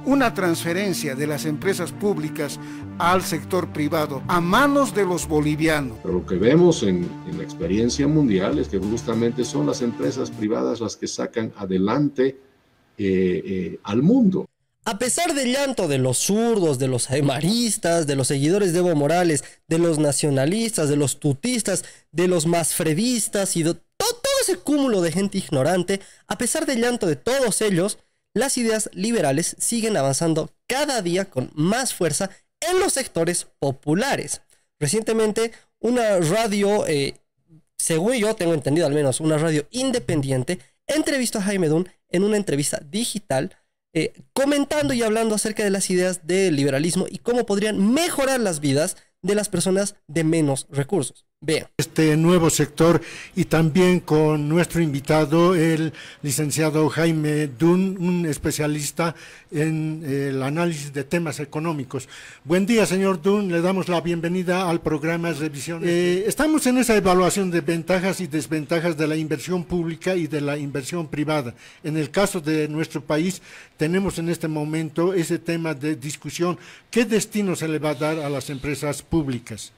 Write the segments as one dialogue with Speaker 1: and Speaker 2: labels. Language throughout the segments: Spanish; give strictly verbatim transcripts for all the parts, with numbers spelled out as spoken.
Speaker 1: una transferencia de las empresas públicas al sector privado a manos de los bolivianos.
Speaker 2: Pero lo que vemos en, en la experiencia mundial es que justamente son las empresas privadas las que sacan adelante eh, eh, al mundo.
Speaker 3: A pesar del llanto de los zurdos, de los aymaristas, de los seguidores de Evo Morales, de los nacionalistas, de los tutistas, de los masfredistas y de todo, todo ese cúmulo de gente ignorante, a pesar del llanto de todos ellos, las ideas liberales siguen avanzando cada día con más fuerza en los sectores populares. Recientemente, una radio, eh, según yo tengo entendido al menos, una radio independiente, entrevistó a Jaime Dunn en una entrevista digital, eh, comentando y hablando acerca de las ideas del liberalismo y cómo podrían mejorar las vidas de las personas de menos recursos. Vean.
Speaker 4: Este nuevo sector y también con nuestro invitado, el licenciado Jaime Dunn, un especialista en el análisis de temas económicos. Buen día, señor Dunn, le damos la bienvenida al programa Revisión. Eh, estamos en esa evaluación de ventajas y desventajas de la inversión pública y de la inversión privada. En el caso de nuestro país, tenemos en este momento ese tema de discusión. ¿Qué destino se le va a dar a las empresas públicas?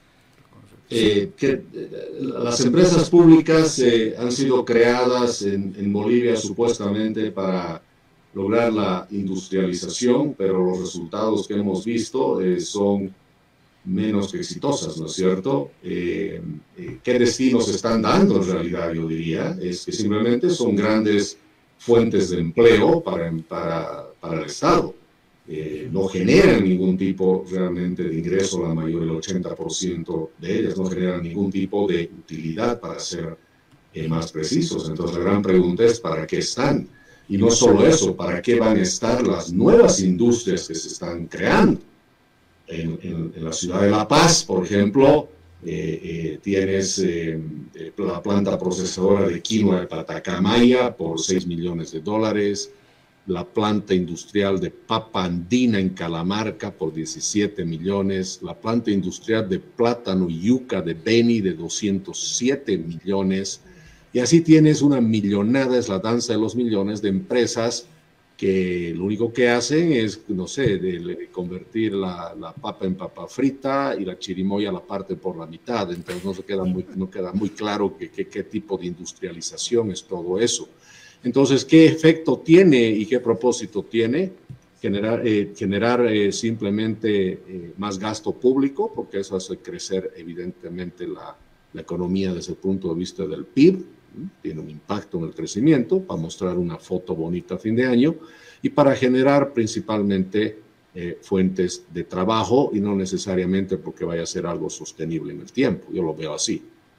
Speaker 2: Eh, que eh, las empresas públicas eh, han sido creadas en, en Bolivia supuestamente para lograr la industrialización, pero los resultados que hemos visto eh, son menos que exitosas, ¿no es cierto? Eh, eh, ¿Qué destinos se están dando en realidad? Yo diría, es que simplemente son grandes fuentes de empleo para, para, para el Estado. Eh, no generan ningún tipo realmente de ingreso, la mayor, el ochenta por ciento de ellas no generan ningún tipo de utilidad, para ser eh, más precisos. Entonces la gran pregunta es ¿para qué están? Y no solo eso, ¿para qué van a estar las nuevas industrias que se están creando? En, en, en la ciudad de La Paz, por ejemplo, eh, eh, tienes eh, la planta procesadora de quinoa de Patacamaya por seis millones de dólares, la planta industrial de papa andina en Calamarca por diecisiete millones, la planta industrial de plátano y yuca de Beni de doscientos siete millones, y así tienes una millonada, es la danza de los millones de empresas que lo único que hacen es, no sé, de, de convertir la, la papa en papa frita y la chirimoya la parte por la mitad. Entonces no, se queda, muy, no queda muy claro que, que, qué tipo de industrialización es todo eso. Entonces, ¿qué efecto tiene y qué propósito tiene? Generar, eh, generar eh, simplemente eh, más gasto público, porque eso hace crecer evidentemente la, la economía desde el punto de vista del P I B, ¿sí? Tiene un impacto en el crecimiento, para mostrar una foto bonita a fin de año, y para generar principalmente eh, fuentes de trabajo, y no necesariamente porque vaya a ser algo sostenible en el tiempo. Yo lo veo así.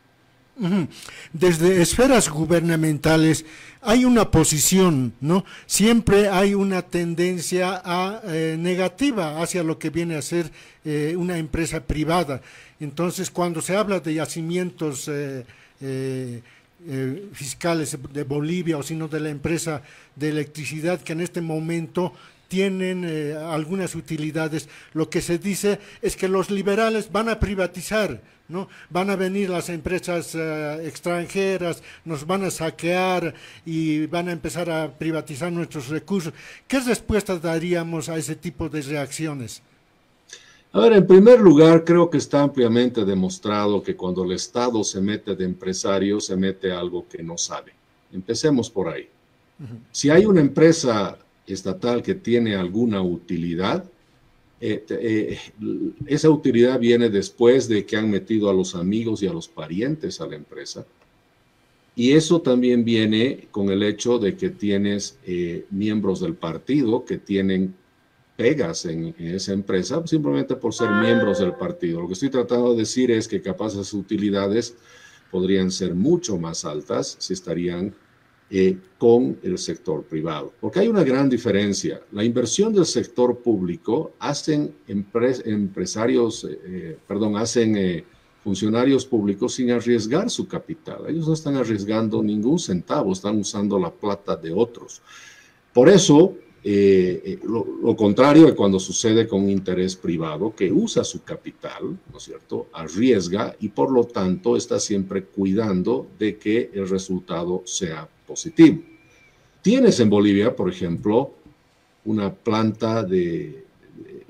Speaker 4: Desde esferas gubernamentales hay una posición, ¿no? Siempre hay una tendencia a, eh, negativa hacia lo que viene a ser eh, una empresa privada. Entonces, cuando se habla de yacimientos eh, eh, eh, fiscales de Bolivia, o sino de la empresa de electricidad que en este momento tienen eh, algunas utilidades, lo que se dice es que los liberales van a privatizar, ¿no? Van a venir las empresas uh, extranjeras, nos van a saquear y van a empezar a privatizar nuestros recursos. ¿Qué respuesta daríamos a ese tipo de reacciones?
Speaker 2: A ver, en primer lugar, creo que está ampliamente demostrado que cuando el Estado se mete de empresario, se mete algo que no sabe. Empecemos por ahí. Uh-huh. Si hay una empresa estatal que tiene alguna utilidad, Eh, eh, esa utilidad viene después de que han metido a los amigos y a los parientes a la empresa, y eso también viene con el hecho de que tienes eh, miembros del partido que tienen pegas en, en esa empresa simplemente por ser miembros del partido. Lo que estoy tratando de decir es que capaz esas utilidades podrían ser mucho más altas si estarían Eh, con el sector privado, porque hay una gran diferencia. La inversión del sector público hacen empres empresarios, eh, perdón, hacen eh, funcionarios públicos sin arriesgar su capital. Ellos no están arriesgando ningún centavo, están usando la plata de otros. Por eso, eh, eh, lo, lo contrario de cuando sucede con un interés privado que usa su capital, ¿no es cierto?, arriesga y por lo tanto está siempre cuidando de que el resultado sea positivo. Tienes en Bolivia, por ejemplo, una planta de, de,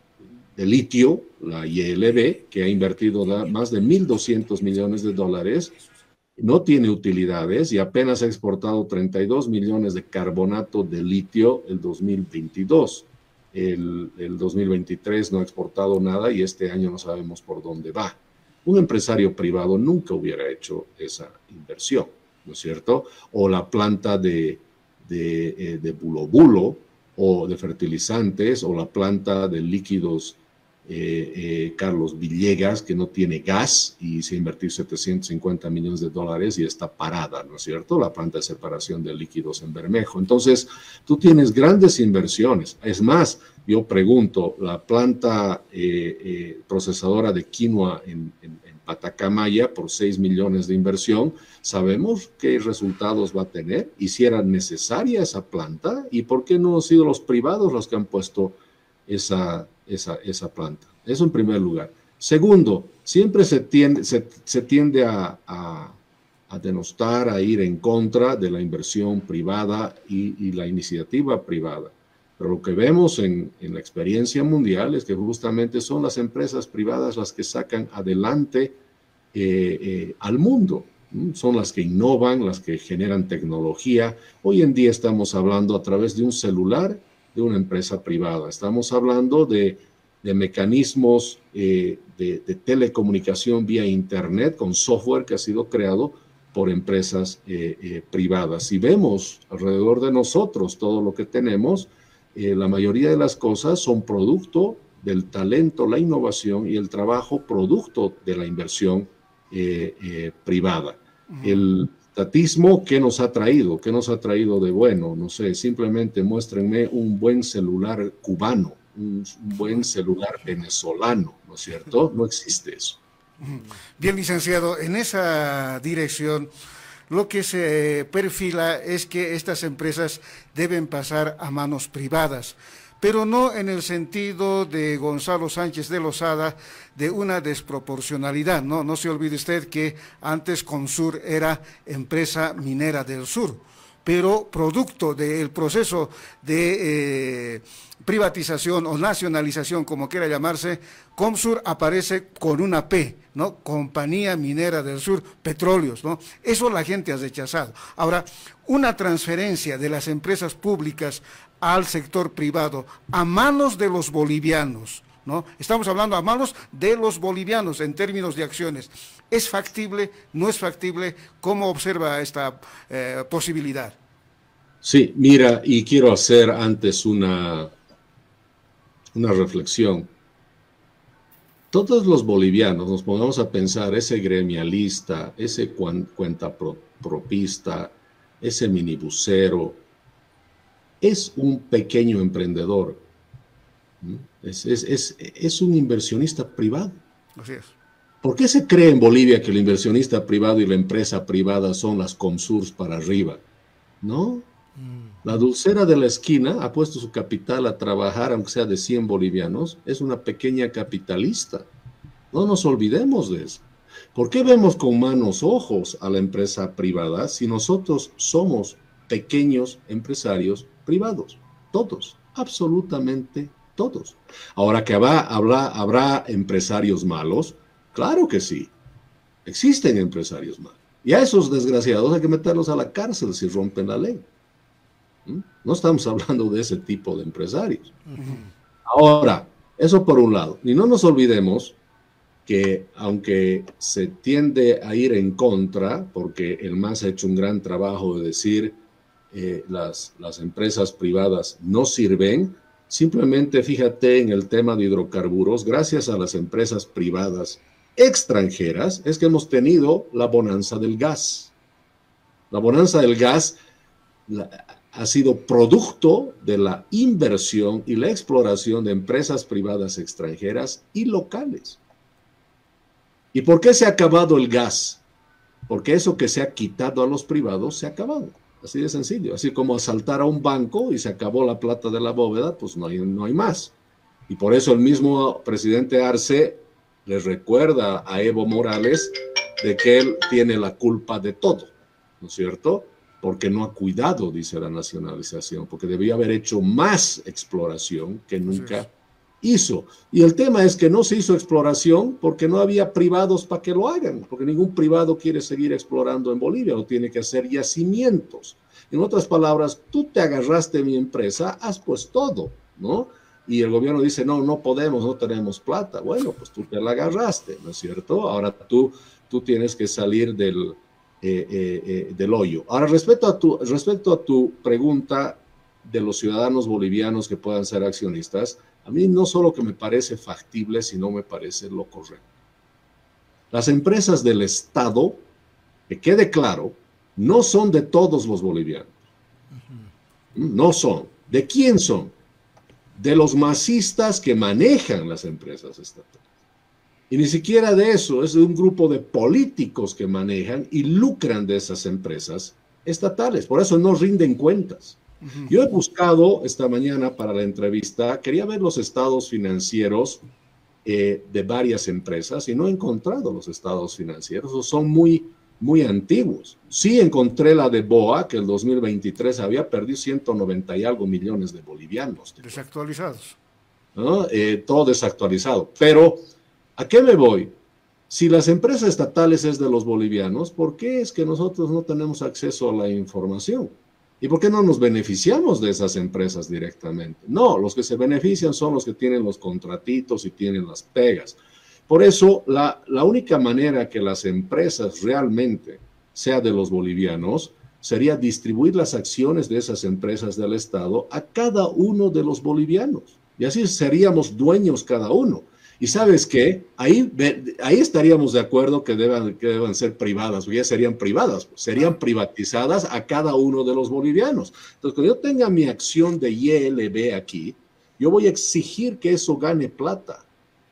Speaker 2: de litio, la I L B, que ha invertido más de mil doscientos millones de dólares, no tiene utilidades y apenas ha exportado treinta y dos millones de carbonato de litio el dos mil veintidós. El, el dos mil veintitrés no ha exportado nada y este año no sabemos por dónde va. Un empresario privado nunca hubiera hecho esa inversión, ¿no es cierto? O la planta de, de, eh, de bulo bulo, o de fertilizantes, o la planta de líquidos eh, eh, Carlos Villegas, que no tiene gas y se ha invertido setecientos cincuenta millones de dólares y está parada, ¿no es cierto? La planta de separación de líquidos en Bermejo. Entonces, tú tienes grandes inversiones. Es más, yo pregunto, la planta eh, eh, procesadora de quinoa en, en, en Patacamaya por seis millones de inversión, ¿sabemos qué resultados va a tener? ¿Y si era necesaria esa planta? ¿Y por qué no han sido los privados los que han puesto esa, esa, esa planta? Eso en primer lugar. Segundo, siempre se tiende, se, se tiende a, a, a denostar, a ir en contra de la inversión privada y, y la iniciativa privada. Pero lo que vemos en, en la experiencia mundial es que justamente son las empresas privadas las que sacan adelante eh, eh, al mundo. ¿Mm? Son las que innovan, las que generan tecnología. Hoy en día estamos hablando a través de un celular de una empresa privada. Estamos hablando de, de mecanismos eh, de, de telecomunicación vía Internet con software que ha sido creado por empresas eh, eh, privadas. Si vemos alrededor de nosotros todo lo que tenemos, Eh, la mayoría de las cosas son producto del talento, la innovación y el trabajo producto de la inversión eh, eh, privada. Uh-huh. El estatismo, ¿qué nos ha traído? ¿Qué nos ha traído de bueno? No sé, simplemente muéstrenme un buen celular cubano, un, un buen celular venezolano, ¿no es cierto? No existe eso.
Speaker 1: Bien, licenciado, en esa dirección lo que se perfila es que estas empresas deben pasar a manos privadas, pero no en el sentido de Gonzalo Sánchez de Lozada de una desproporcionalidad, ¿no? No se olvide usted que antes Consur era empresa minera del sur, pero producto del proceso de eh, privatización o nacionalización, como quiera llamarse, Comsur aparece con una P, ¿no? Compañía Minera del Sur, Petróleos, ¿no? Eso la gente ha rechazado. Ahora, una transferencia de las empresas públicas al sector privado a manos de los bolivianos, ¿no? Estamos hablando a manos de los bolivianos en términos de acciones. ¿Es factible? ¿No es factible? ¿Cómo observa esta eh, posibilidad?
Speaker 2: Sí, mira, y quiero hacer antes una, una reflexión. Todos los bolivianos nos pongamos a pensar, ese gremialista, ese cuentapropista, ese minibusero, es un pequeño emprendedor, es, es, es, es un inversionista privado.
Speaker 1: Así es.
Speaker 2: ¿Por qué se cree en Bolivia que el inversionista privado y la empresa privada son las Comsurs para arriba? ¿No? La dulcera de la esquina ha puesto su capital a trabajar, aunque sea de cien bolivianos, es una pequeña capitalista. No nos olvidemos de eso. ¿Por qué vemos con malos ojos a la empresa privada si nosotros somos pequeños empresarios privados? Todos, absolutamente todos. Ahora que habrá, habrá, habrá empresarios malos, claro que sí. Existen empresarios malos. Y a esos desgraciados hay que meterlos a la cárcel si rompen la ley. No estamos hablando de ese tipo de empresarios. Uh-huh. Ahora, eso por un lado. Y no nos olvidemos que aunque se tiende a ir en contra, porque el M A S ha hecho un gran trabajo de decir eh, las, las empresas privadas no sirven, simplemente fíjate en el tema de hidrocarburos, gracias a las empresas privadas extranjeras es que hemos tenido la bonanza del gas. La bonanza del gas la, ha sido producto de la inversión y la exploración de empresas privadas extranjeras y locales. ¿Y por qué se ha acabado el gas? Porque eso que se ha quitado a los privados se ha acabado. Así de sencillo. Así como asaltar a un banco y se acabó la plata de la bóveda, pues no hay, no hay más. Y por eso el mismo presidente Arce le recuerda a Evo Morales de que él tiene la culpa de todo, ¿no es cierto? porque no ha cuidado, dice la nacionalización, porque debía haber hecho más exploración que nunca hizo. Y el tema es que no se hizo exploración porque no había privados para que lo hagan, porque ningún privado quiere seguir explorando en Bolivia, lo tiene que hacer yacimientos. En otras palabras, tú te agarraste mi empresa, haz pues todo, ¿no? Y el gobierno dice, no, no podemos, no tenemos plata. Bueno, pues tú te la agarraste, ¿no es cierto? Ahora tú, tú tienes que salir del, eh, eh, eh, del hoyo. Ahora, respecto a, tu, respecto a tu pregunta de los ciudadanos bolivianos que puedan ser accionistas, a mí no solo que me parece factible, sino me parece lo correcto. Las empresas del Estado, que quede claro, no son de todos los bolivianos. No son. ¿De quién son? De los masistas que manejan las empresas estatales. Y ni siquiera de eso, es de un grupo de políticos que manejan y lucran de esas empresas estatales. Por eso no rinden cuentas. Uh-huh. Yo he buscado esta mañana para la entrevista, quería ver los estados financieros eh, de varias empresas y no he encontrado los estados financieros, son muy, muy antiguos. Sí encontré la de B O A, que el dos mil veintitrés había perdido ciento noventa y algo millones de bolivianos.
Speaker 1: Desactualizados.
Speaker 2: ¿No? Eh, todo desactualizado. Pero, ¿a qué me voy? Si las empresas estatales es de los bolivianos, ¿por qué es que nosotros no tenemos acceso a la información? ¿Y por qué no nos beneficiamos de esas empresas directamente? No, los que se benefician son los que tienen los contratitos y tienen las pegas. Por eso, la, la única manera que las empresas realmente sea de los bolivianos sería distribuir las acciones de esas empresas del Estado a cada uno de los bolivianos. Y así seríamos dueños cada uno. Y ¿sabes qué? Ahí, ahí estaríamos de acuerdo que deban, que deban ser privadas, o ya serían privadas, pues, serían privatizadas a cada uno de los bolivianos. Entonces, cuando yo tenga mi acción de Y L B aquí, yo voy a exigir que eso gane plata.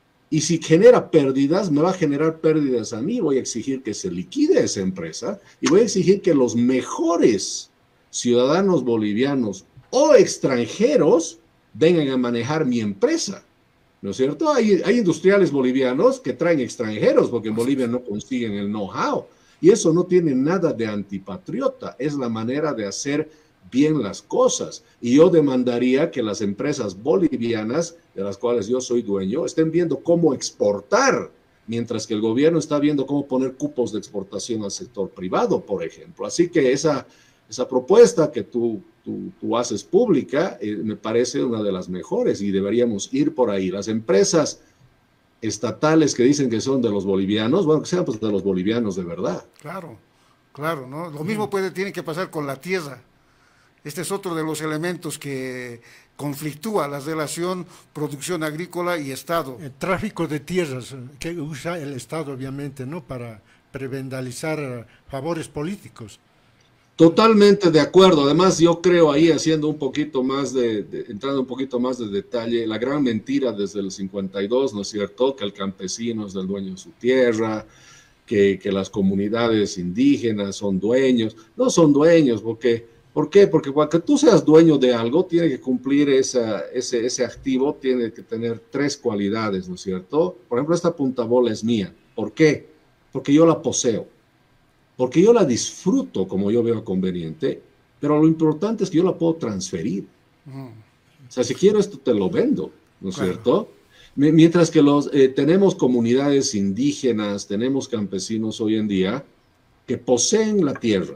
Speaker 2: Y si genera pérdidas, me va a generar pérdidas a mí, voy a exigir que se liquide esa empresa y voy a exigir que los mejores ciudadanos bolivianos o extranjeros vengan a manejar mi empresa. ¿No es cierto? Hay, hay industriales bolivianos que traen extranjeros porque en Bolivia no consiguen el know-how. Y eso no tiene nada de antipatriota. Es la manera de hacer bien las cosas. Y yo demandaría que las empresas bolivianas, de las cuales yo soy dueño, estén viendo cómo exportar, mientras que el gobierno está viendo cómo poner cupos de exportación al sector privado, por ejemplo. Así que esa, esa propuesta que tú... Tú, tú haces pública, eh, me parece una de las mejores y deberíamos ir por ahí. Las empresas estatales que dicen que son de los bolivianos, bueno, que sean pues de los bolivianos de verdad.
Speaker 1: Claro, claro, ¿no? Lo mismo puede, tiene que pasar con la tierra. Este es otro de los elementos que conflictúa la relación producción agrícola y Estado.
Speaker 4: El tráfico de tierras que usa el Estado, obviamente, ¿no? Para prebendalizar favores políticos.
Speaker 2: Totalmente de acuerdo. Además, yo creo ahí, haciendo un poquito más de, de, entrando un poquito más de detalle, la gran mentira desde el cincuenta y dos, ¿no es cierto?, que el campesino es el dueño de su tierra, que, que las comunidades indígenas son dueños. No son dueños, porque, ¿por qué? Porque para que tú seas dueño de algo, tiene que cumplir esa, ese, ese activo, tiene que tener tres cualidades, ¿no es cierto? Por ejemplo, esta puntabola es mía. ¿Por qué? Porque yo la poseo. Porque yo la disfruto como yo veo conveniente, pero lo importante es que yo la puedo transferir. Mm. O sea, si quiero esto te lo vendo, ¿no es claro. cierto? Mientras que los, eh, tenemos comunidades indígenas, tenemos campesinos hoy en día que poseen la tierra.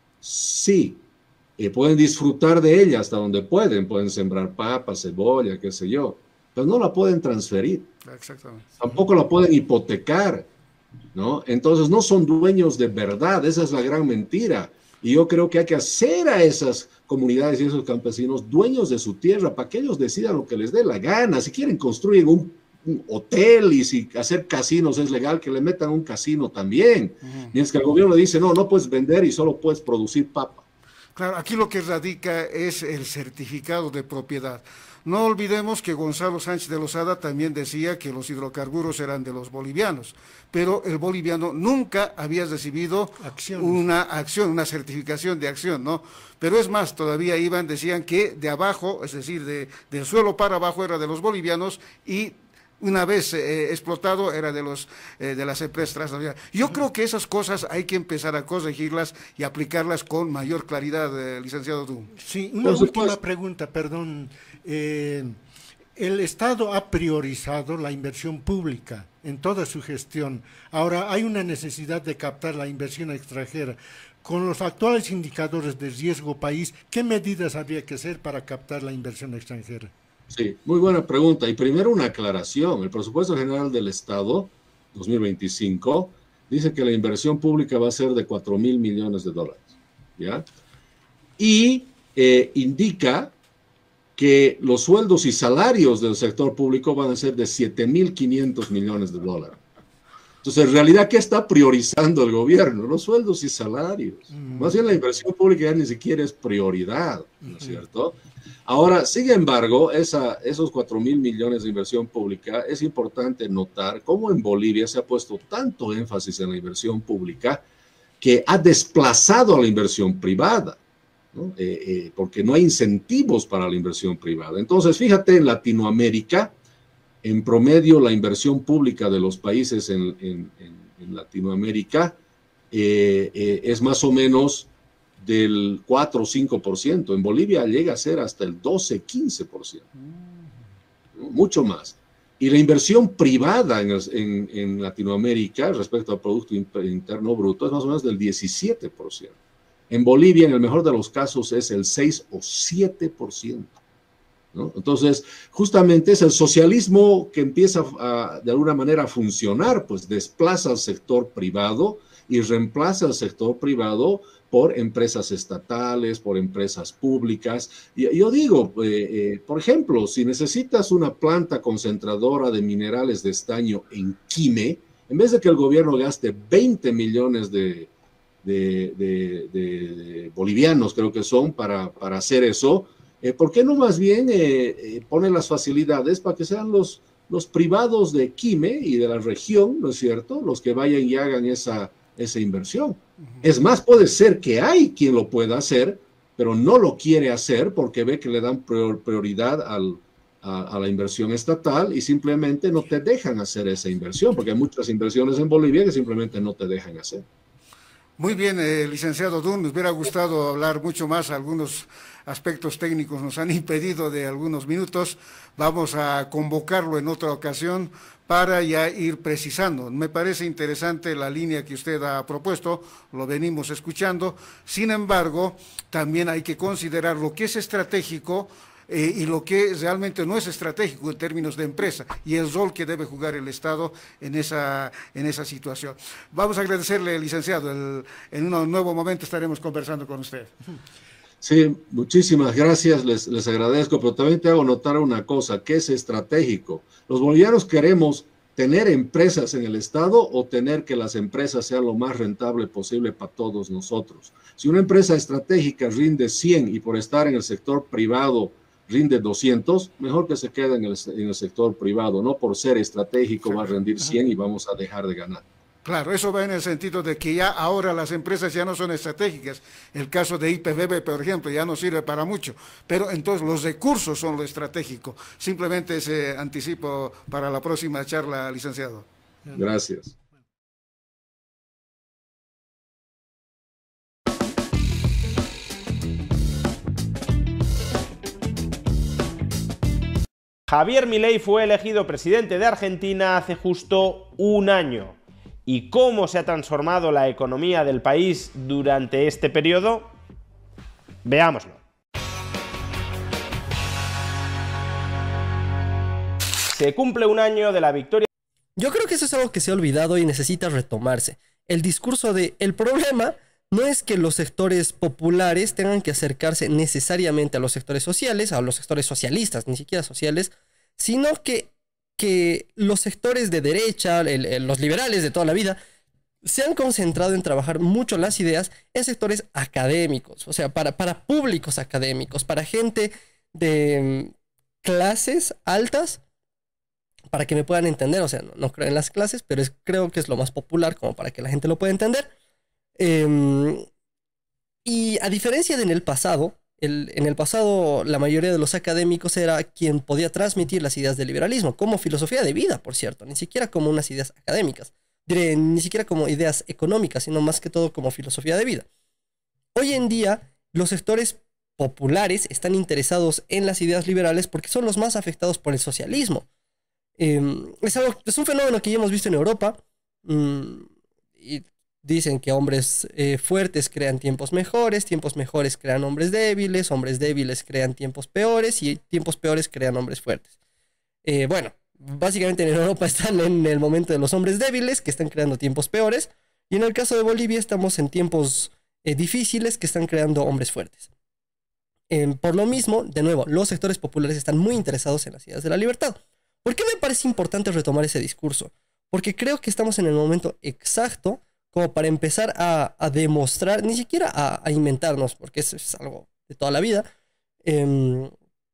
Speaker 2: Sí, eh, pueden disfrutar de ella hasta donde pueden, pueden sembrar papa, cebolla, qué sé yo, pero no la pueden transferir.
Speaker 1: Exactamente.
Speaker 2: Tampoco la pueden hipotecar, ¿no? Entonces no son dueños de verdad, esa es la gran mentira. Y yo creo que hay que hacer a esas comunidades y esos campesinos dueños de su tierra para que ellos decidan lo que les dé la gana. Si quieren construir un, un hotel y si hacer casinos es legal, que le metan un casino también. Uh-huh. Mientras que el gobierno le dice, no, no puedes vender y solo puedes producir papa.
Speaker 1: Claro, aquí lo que radica es el certificado de propiedad. No olvidemos que Gonzalo Sánchez de Lozada también decía que los hidrocarburos eran de los bolivianos, pero el boliviano nunca había recibido Acciones. una acción, una certificación de acción, ¿no? Pero es más, todavía iban, decían que de abajo, es decir, de, del suelo para abajo era de los bolivianos y una vez eh, explotado era de, los, eh, de las empresas transnacionales. Yo creo que esas cosas hay que empezar a corregirlas y aplicarlas con mayor claridad, eh, licenciado Du.
Speaker 4: Sí, una última pregunta, perdón. Eh, el Estado ha priorizado la inversión pública en toda su gestión. Ahora hay una necesidad de captar la inversión extranjera. Con los actuales indicadores de riesgo país, ¿qué medidas habría que hacer para captar la inversión extranjera?
Speaker 2: Sí, muy buena pregunta. Y primero una aclaración. El presupuesto general del Estado, dos mil veinticinco, dice que la inversión pública va a ser de cuatro mil millones de dólares. ¿Ya? Y eh, indica que los sueldos y salarios del sector público van a ser de siete mil quinientos millones de dólares. Entonces, en realidad, ¿qué está priorizando el gobierno? Los sueldos y salarios. Mm. Más bien la inversión pública ya ni siquiera es prioridad, ¿no es cierto? Ahora, sin embargo, esa, esos cuatro mil millones de inversión pública, es importante notar cómo en Bolivia se ha puesto tanto énfasis en la inversión pública que ha desplazado a la inversión privada, ¿no? Eh, eh, porque no hay incentivos para la inversión privada. Entonces, fíjate, en Latinoamérica, en promedio, la inversión pública de los países en, en, en Latinoamérica eh, eh, es más o menos del cuatro o cinco por ciento. En Bolivia llega a ser hasta el doce, quince por ciento, ¿no? Mucho más. Y la inversión privada en, en, en Latinoamérica respecto al Producto Interno Bruto es más o menos del diecisiete por ciento. En Bolivia, en el mejor de los casos, es el seis o siete por ciento, ¿no? Entonces, justamente es el socialismo que empieza a, de alguna manera a funcionar, pues desplaza al sector privado y reemplaza al sector privado por empresas estatales, por empresas públicas. Y yo digo, eh, eh, por ejemplo, si necesitas una planta concentradora de minerales de estaño en Quime, en vez de que el gobierno gaste veinte millones de De, de, de, de bolivianos, creo que son, para, para hacer eso, eh, ¿por qué no más bien eh, eh, pone las facilidades para que sean los, los privados de Quime y de la región, ¿no es cierto?, los que vayan y hagan esa, esa inversión? Uh-huh. Es más, puede ser que hay quien lo pueda hacer, pero no lo quiere hacer porque ve que le dan prior, prioridad al, a, a la inversión estatal y simplemente no te dejan hacer esa inversión, porque hay muchas inversiones en Bolivia que simplemente no te dejan hacer.
Speaker 1: Muy bien, eh, licenciado Dunn, nos hubiera gustado hablar mucho más, algunos aspectos técnicos nos han impedido de algunos minutos, vamos a convocarlo en otra ocasión para ya ir precisando. Me parece interesante la línea que usted ha propuesto, lo venimos escuchando, sin embargo, también hay que considerar lo que es estratégico Eh, y lo que realmente no es estratégico en términos de empresa y el rol que debe jugar el Estado en esa, en esa situación. Vamos a agradecerle, licenciado, el, en un nuevo momento estaremos conversando con usted.
Speaker 2: Sí, muchísimas gracias, les, les agradezco, pero también te hago notar una cosa, que es estratégico. Los bolivianos queremos tener empresas en el Estado o tener que las empresas sean lo más rentable posible para todos nosotros. Si una empresa estratégica rinde cien y por estar en el sector privado rinde doscientos, mejor que se quede en el, en el sector privado, no por ser estratégico va a rendir cien y vamos a dejar de ganar.
Speaker 1: Claro, eso va en el sentido de que ya ahora las empresas ya no son estratégicas. El caso de I P B B, por ejemplo, ya no sirve para mucho, pero entonces los recursos son lo estratégico. Simplemente ese anticipo para la próxima charla, licenciado.
Speaker 2: Gracias.
Speaker 5: Javier Milei fue elegido presidente de Argentina hace justo un año. ¿Y cómo se ha transformado la economía del país durante este periodo? Veámoslo. Se cumple un año de la victoria.
Speaker 3: Yo creo que eso es algo que se ha olvidado y necesita retomarse. El discurso de el problema no es que los sectores populares tengan que acercarse necesariamente a los sectores sociales, a los sectores socialistas, ni siquiera sociales, sino que, que los sectores de derecha, el, el, los liberales de toda la vida, se han concentrado en trabajar mucho las ideas en sectores académicos, o sea, para, para públicos académicos, para gente de clases altas, para que me puedan entender. O sea, no, no creo en las clases, pero es, creo que es lo más popular como para que la gente lo pueda entender. Eh, y a diferencia de en el pasado, el, en el pasado la mayoría de los académicos era quien podía transmitir las ideas del liberalismo, como filosofía de vida, por cierto, ni siquiera como unas ideas académicas, diré, ni siquiera como ideas económicas, sino más que todo como filosofía de vida. Hoy en día, los sectores populares están interesados en las ideas liberales porque son los más afectados por el socialismo. Eh, es, algo, es un fenómeno que ya hemos visto en Europa, mm, y dicen que hombres eh, fuertes crean tiempos mejores, tiempos mejores crean hombres débiles, hombres débiles crean tiempos peores y tiempos peores crean hombres fuertes. Eh, bueno, básicamente en Europa están en el momento de los hombres débiles que están creando tiempos peores, y en el caso de Bolivia estamos en tiempos eh, difíciles que están creando hombres fuertes. Eh, por lo mismo, de nuevo, los sectores populares están muy interesados en las ideas de la libertad. ¿Por qué me parece importante retomar ese discurso? Porque creo que estamos en el momento exacto como para empezar a, a demostrar, ni siquiera a, a inventarnos, porque eso es algo de toda la vida. Eh,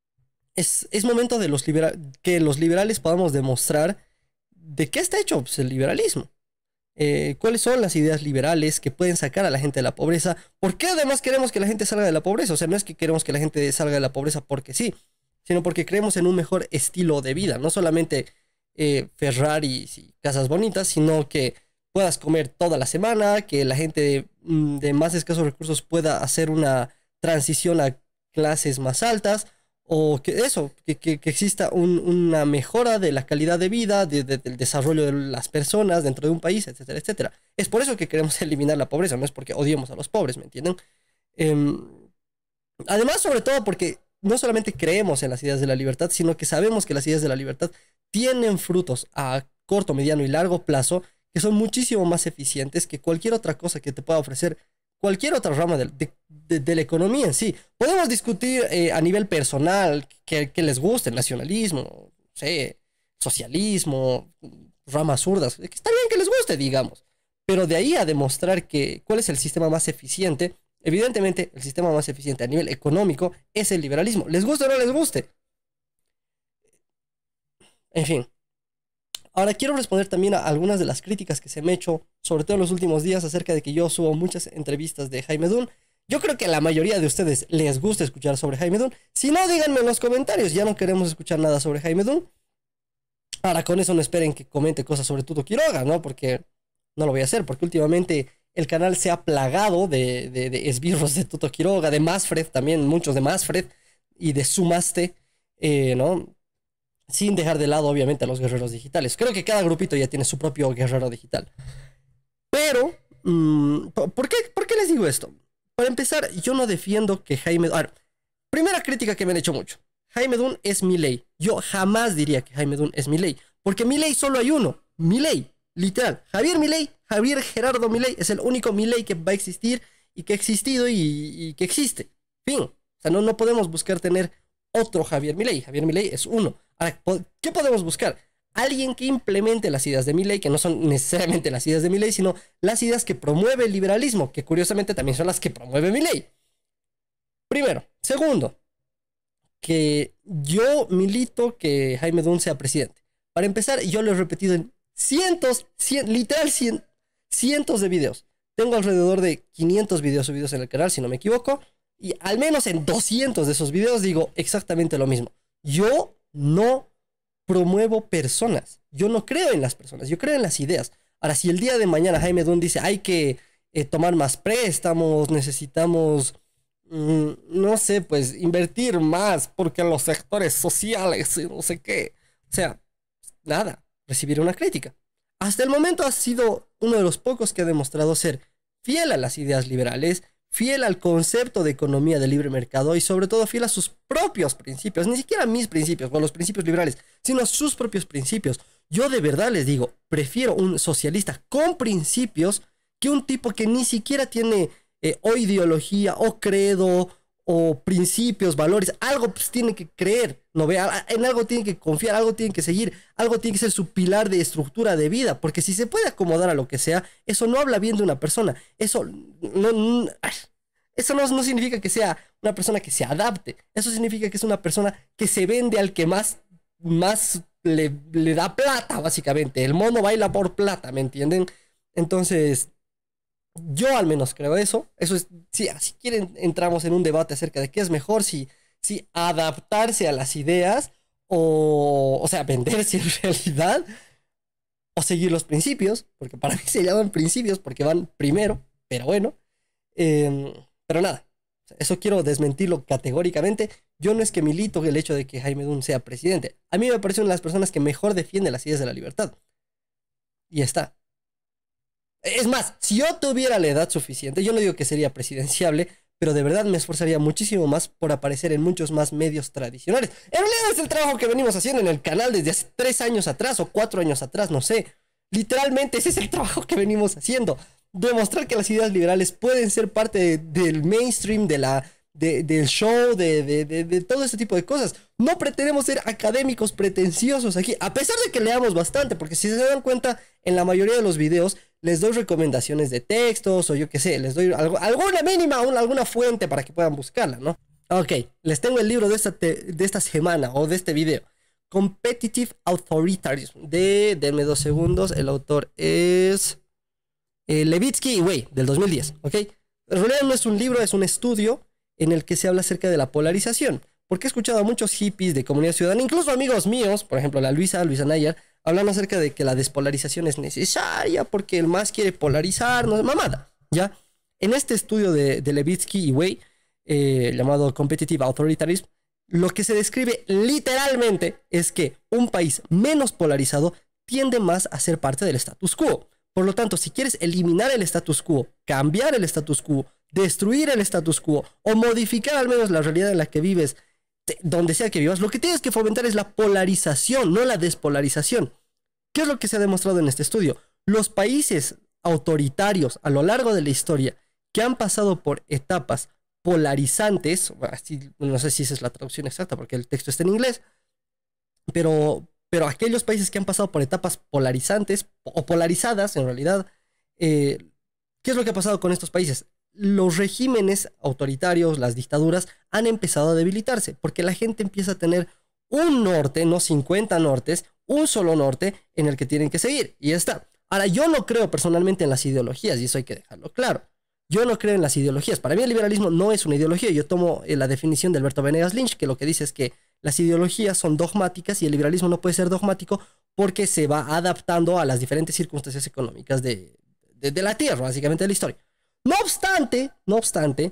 Speaker 3: es, es momento de los libera- que los liberales podamos demostrar de qué está hecho pues, el liberalismo. Eh, cuáles son las ideas liberales que pueden sacar a la gente de la pobreza. ¿Por qué además queremos que la gente salga de la pobreza? O sea, no es que queremos que la gente salga de la pobreza porque sí, sino porque creemos en un mejor estilo de vida. No solamente eh, Ferraris y casas bonitas, sino que puedas comer toda la semana, que la gente de, de más escasos recursos pueda hacer una transición a clases más altas, o que eso, que, que, que exista un, una mejora de la calidad de vida, de, de, del desarrollo de las personas dentro de un país, etcétera, etcétera. Es por eso que queremos eliminar la pobreza, no es porque odiemos a los pobres, ¿me entienden? Eh, además, sobre todo porque no solamente creemos en las ideas de la libertad, sino que sabemos que las ideas de la libertad tienen frutos a corto, mediano y largo plazo que son muchísimo más eficientes que cualquier otra cosa que te pueda ofrecer cualquier otra rama de, de, de, de la economía en sí. Podemos discutir eh, a nivel personal que, que les guste el nacionalismo, no sé, socialismo, ramas zurdas, que está bien que les guste, digamos, pero de ahí a demostrar que cuál es el sistema más eficiente, evidentemente el sistema más eficiente a nivel económico es el liberalismo, les guste o no les guste. En fin. Ahora quiero responder también a algunas de las críticas que se me han hecho, sobre todo en los últimos días, acerca de que yo subo muchas entrevistas de Jaime Dunn. Yo creo que a la mayoría de ustedes les gusta escuchar sobre Jaime Dunn. Si no, díganme en los comentarios, ya no queremos escuchar nada sobre Jaime Dunn. Ahora, con eso no esperen que comente cosas sobre Tuto Quiroga, ¿no? Porque no lo voy a hacer, porque últimamente el canal se ha plagado de, de, de esbirros de Tuto Quiroga, de Masfred también, muchos de Masfred y de Sumaste, eh, ¿no? Sin dejar de lado, obviamente, a los guerreros digitales. Creo que cada grupito ya tiene su propio guerrero digital. Pero, mmm, ¿por qué, ¿por qué les digo esto? Para empezar, yo no defiendo que Jaime... A ver, primera crítica que me han hecho mucho. Jaime Dunn es Milei. Yo jamás diría que Jaime Dunn es Milei. Porque Milei solo hay uno. Milei, literal. Javier Milei, Javier Gerardo Milei es el único Milei que va a existir y que ha existido y, y que existe. Fin. O sea, no, no podemos buscar tener otro Javier Milei. Javier Milei es uno. Ahora, ¿qué podemos buscar? Alguien que implemente las ideas de Milei, que no son necesariamente las ideas de Milei, sino las ideas que promueve el liberalismo, que curiosamente también son las que promueve Milei. Primero. Segundo, que yo milito que Jaime Dunn sea presidente. Para empezar, yo lo he repetido en cientos, cien, literal cien, cientos de videos. Tengo alrededor de quinientos videos subidos en el canal, si no me equivoco, y al menos en doscientos de esos videos digo exactamente lo mismo. Yo no promuevo personas. Yo no creo en las personas, yo creo en las ideas. Ahora, si el día de mañana Jaime Dunn dice hay que eh, tomar más préstamos, necesitamos, mmm, no sé, pues invertir más porque los sectores sociales y no sé qué. O sea, nada, recibir una crítica. Hasta el momento ha sido uno de los pocos que ha demostrado ser fiel a las ideas liberales, fiel al concepto de economía de libre mercado y sobre todo fiel a sus propios principios, ni siquiera a mis principios o los principios liberales, sino a sus propios principios. Yo de verdad les digo, prefiero un socialista con principios que un tipo que ni siquiera tiene eh, o ideología o credo o principios, valores, algo pues tiene que creer, no vea, en algo tiene que confiar, algo tiene que seguir, algo tiene que ser su pilar de estructura de vida, porque si se puede acomodar a lo que sea, eso no habla bien de una persona, eso no, no, eso no, no significa que sea una persona que se adapte, eso significa que es una persona que se vende al que más, más le, le da plata, básicamente, el mono baila por plata, ¿me entienden? Entonces, Yo al menos creo eso. Eso es, si, si quieren, entramos en un debate acerca de qué es mejor, si, si adaptarse a las ideas o, o sea, venderse en realidad o seguir los principios, porque para mí se llaman principios porque van primero, pero bueno. Eh, pero nada, eso quiero desmentirlo categóricamente. Yo no es que milito el hecho de que Jaime Dunn sea presidente. A mí me parece una de las personas que mejor defiende las ideas de la libertad. Y está. Es más, si yo tuviera la edad suficiente, yo no digo que sería presidenciable, pero de verdad me esforzaría muchísimo más por aparecer en muchos más medios tradicionales. En realidad es el trabajo que venimos haciendo en el canal desde hace tres años atrás o cuatro años atrás, no sé. Literalmente ese es el trabajo que venimos haciendo. Demostrar que las ideas liberales pueden ser parte de, del mainstream, de la, de, del show, de, de, de, de todo este tipo de cosas. No pretendemos ser académicos pretenciosos aquí, a pesar de que leamos bastante, porque si se dan cuenta, en la mayoría de los videos les doy recomendaciones de textos o yo qué sé, les doy algo, alguna mínima, una, alguna fuente para que puedan buscarla, ¿no? Ok, les tengo el libro de esta, te, de esta semana o de este video. Competitive Authoritarianism, de, denme dos segundos, el autor es eh, Levitsky y Wei, del dos mil diez, ¿ok? En realidad no es un libro, es un estudio en el que se habla acerca de la polarización, porque he escuchado a muchos hippies de comunidad ciudadana, incluso amigos míos, por ejemplo la Luisa, Luisa Nayar, hablando acerca de que la despolarización es necesaria porque el MAS quiere polarizar, no es mamada, ¿ya? En este estudio de, de Levitsky y Wei, eh, llamado Competitive Authoritarianism, lo que se describe literalmente es que un país menos polarizado tiende más a ser parte del status quo. Por lo tanto, si quieres eliminar el status quo, cambiar el status quo, destruir el status quo o modificar al menos la realidad en la que vives, donde sea que vivas, lo que tienes que fomentar es la polarización, no la despolarización. ¿Qué es lo que se ha demostrado en este estudio? Los países autoritarios a lo largo de la historia que han pasado por etapas polarizantes, así, no sé si esa es la traducción exacta porque el texto está en inglés, pero, pero aquellos países que han pasado por etapas polarizantes o polarizadas en realidad, eh, ¿qué es lo que ha pasado con estos países? Los regímenes autoritarios, las dictaduras, han empezado a debilitarse porque la gente empieza a tener un norte, no cincuenta nortes, un solo norte en el que tienen que seguir. Y ya está. Ahora, yo no creo personalmente en las ideologías y eso hay que dejarlo claro. Yo no creo en las ideologías. Para mí el liberalismo no es una ideología. Yo tomo eh, la definición de Alberto Venegas Lynch, que lo que dice es que las ideologías son dogmáticas y el liberalismo no puede ser dogmático porque se va adaptando a las diferentes circunstancias económicas de, de, de la tierra, básicamente de la historia. No obstante, no obstante,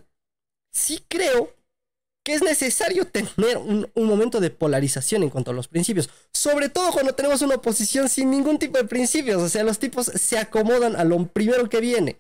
Speaker 3: sí creo que es necesario tener un, un momento de polarización en cuanto a los principios. Sobre todo cuando tenemos una oposición sin ningún tipo de principios. O sea, los tipos se acomodan a lo primero que viene.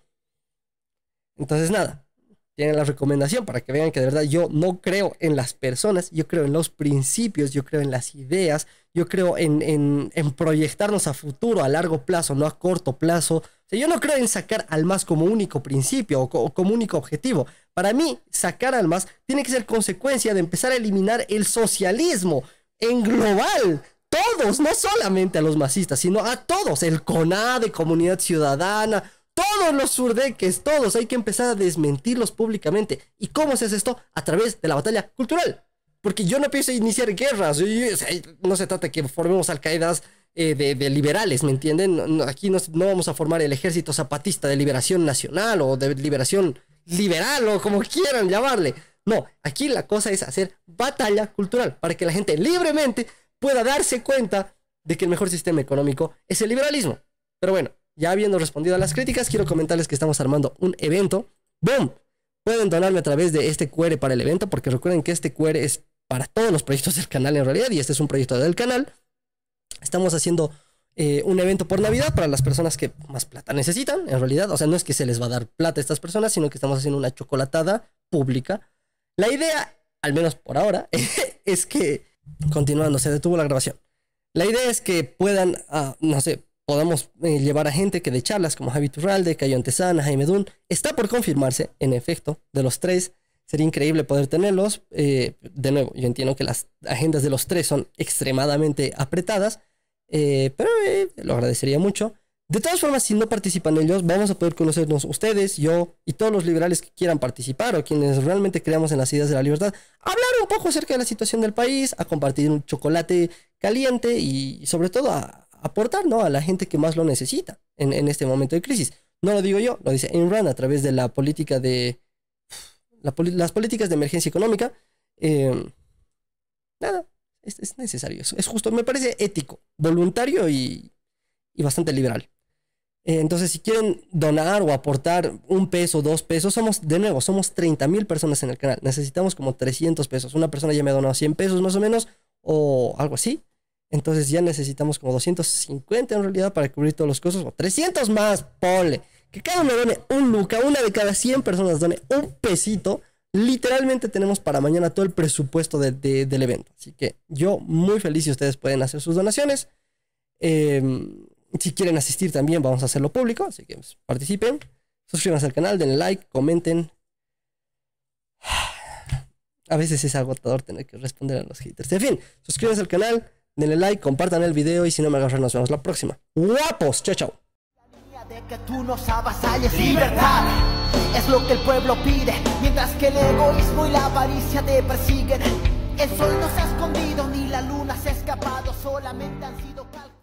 Speaker 3: Entonces, nada, tienen la recomendación para que vean que de verdad yo no creo en las personas, yo creo en los principios, yo creo en las ideas, yo creo en, en, en proyectarnos a futuro, a largo plazo, no a corto plazo. O sea, yo no creo en sacar al MAS como único principio o, co o como único objetivo. Para mí, sacar al MAS tiene que ser consecuencia de empezar a eliminar el socialismo en global. Todos, no solamente a los masistas, sino a todos. El CONADE, Comunidad Ciudadana, todos los surdeques, todos, hay que empezar a desmentirlos públicamente. ¿Y cómo se hace esto? A través de la batalla cultural. Porque yo no pienso iniciar guerras. Y, o sea, no se trata de que formemos alcaedas eh, de, de liberales, ¿me entienden? No, no, aquí no, no vamos a formar el ejército zapatista de liberación nacional o de liberación liberal o como quieran llamarle. No, aquí la cosa es hacer batalla cultural para que la gente libremente pueda darse cuenta de que el mejor sistema económico es el liberalismo. Pero bueno, ya habiendo respondido a las críticas, quiero comentarles que estamos armando un evento. ¡Boom! Pueden donarme a través de este Q R para el evento, porque recuerden que este Q R es para todos los proyectos del canal en realidad, y este es un proyecto del canal. Estamos haciendo eh, un evento por Navidad para las personas que más plata necesitan, en realidad. O sea, no es que se les va a dar plata a estas personas, sino que estamos haciendo una chocolatada pública. La idea, al menos por ahora, es que, continuando, se detuvo la grabación. La idea es que puedan, uh, no sé, podamos eh, llevar a gente que de charlas como Javi Turralde, Cayo Antesana, Jaime Dunn. Está por confirmarse, en efecto, de los tres. Sería increíble poder tenerlos. Eh, de nuevo, yo entiendo que las agendas de los tres son extremadamente apretadas, eh, pero eh, lo agradecería mucho. De todas formas, si no participan ellos, vamos a poder conocernos ustedes, yo y todos los liberales que quieran participar o quienes realmente creamos en las ideas de la libertad, a hablar un poco acerca de la situación del país, a compartir un chocolate caliente y sobre todo a aportar, ¿no?, a la gente que más lo necesita en, en este momento de crisis. No lo digo yo, lo dice Ayn Rand a través de la política de... La, las políticas de emergencia económica. Eh, nada, es, es necesario, es, es justo, me parece ético, voluntario y, y bastante liberal. Eh, entonces, si quieren donar o aportar un peso, dos pesos, somos, de nuevo, somos treinta mil personas en el canal. Necesitamos como trescientos pesos. Una persona ya me ha donado cien pesos más o menos, o algo así. Entonces ya necesitamos como doscientos cincuenta en realidad para cubrir todos los costos. O trescientos más, ponle. Que cada uno done un luca, una de cada cien personas done un pesito. Literalmente tenemos para mañana todo el presupuesto de, de, del evento. Así que yo muy feliz si ustedes pueden hacer sus donaciones. Eh, si quieren asistir también vamos a hacerlo público. Así que pues, participen. Suscríbanse al canal, denle like, comenten. A veces es agotador tener que responder a los haters. En fin, suscríbanse al canal, denle like, compartan el video y si no me agarran nos vemos la próxima. ¡Guapos! ¡Chao, chao!
Speaker 6: De que tú nos avasalles, libertad es lo que el pueblo pide, mientras que el egoísmo y la avaricia te persiguen. El sol no se ha escondido ni la luna se ha escapado, solamente han sido calculados.